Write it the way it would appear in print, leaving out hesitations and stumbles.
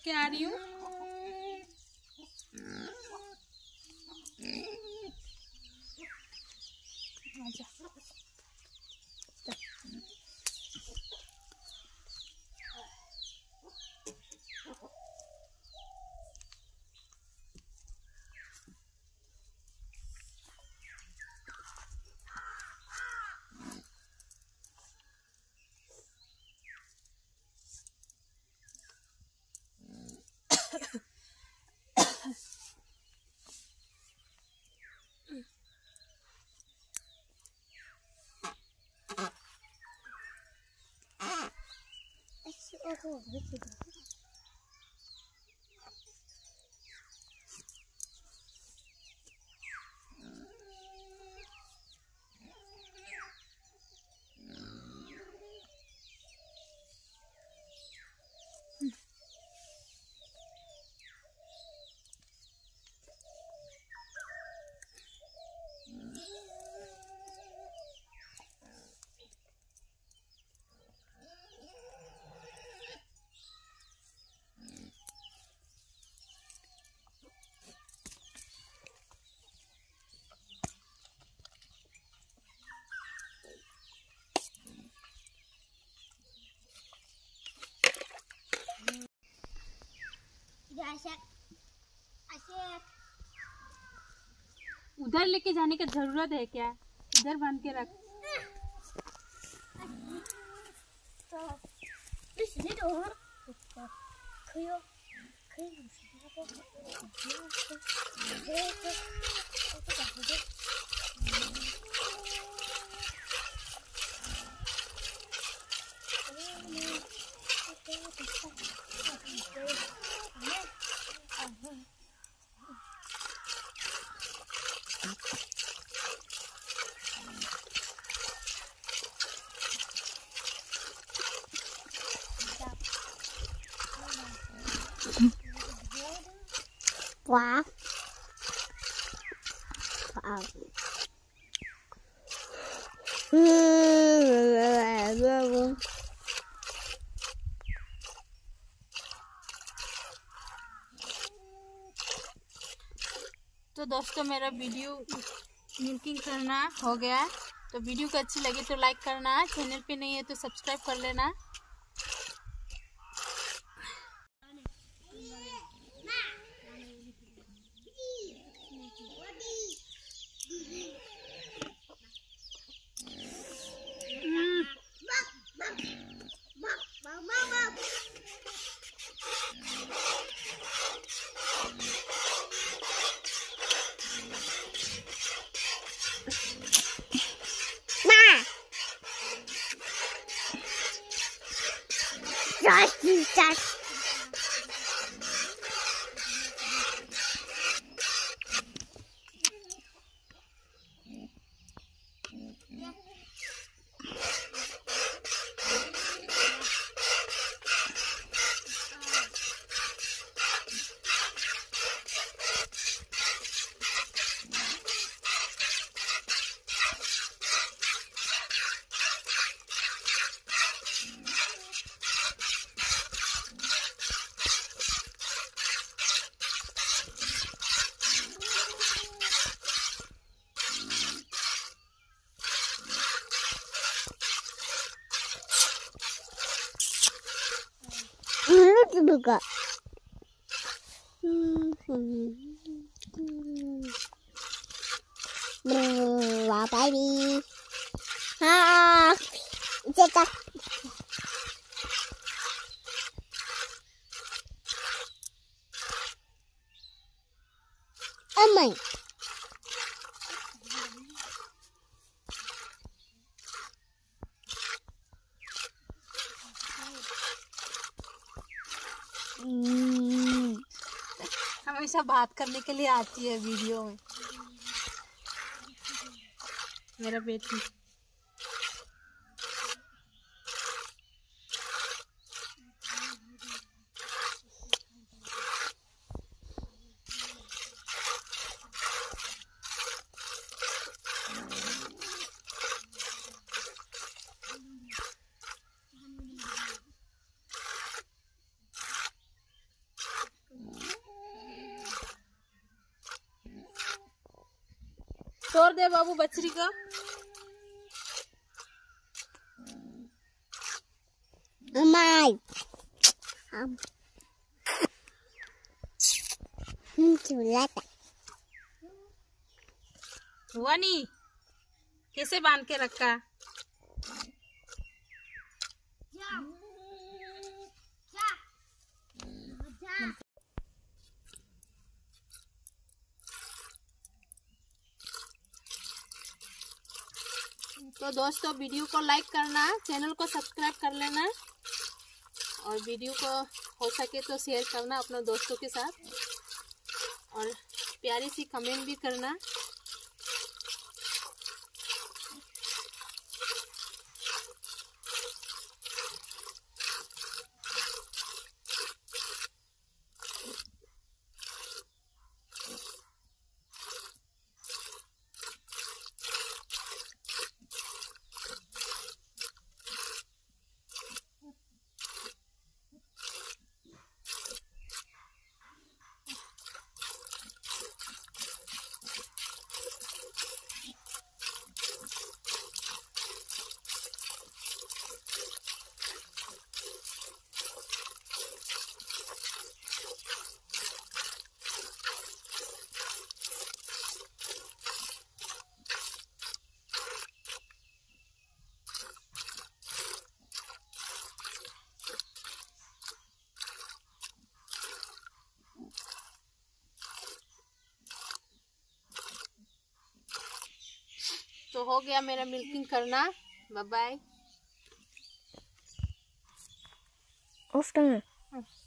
के आ रही हूँ। उधर लेके जाने का जरूरत है क्या? इधर बांध के रख। Wow. Wow. तो दोस्तों मेरा वीडियो मिल्किंग करना हो गया। तो वीडियो को अच्छी लगी तो लाइक करना, चैनल पे नहीं है तो सब्सक्राइब कर लेना। Buka. Wah, baby. Ah, cetak. Amai. हमेशा बात करने के लिए आती है वीडियो में मेरा बेटी। छोड़ दे बाबू बछड़ी का। अमाय चूल्हा हुआ नहीं, कैसे बांध के रखा। तो दोस्तों वीडियो को लाइक करना, चैनल को सब्सक्राइब कर लेना और वीडियो को हो सके तो शेयर करना अपने दोस्तों के साथ और प्यारी सी कमेंट भी करना। तो हो गया मेरा मिल्किंग करना। Bye bye. ऑफ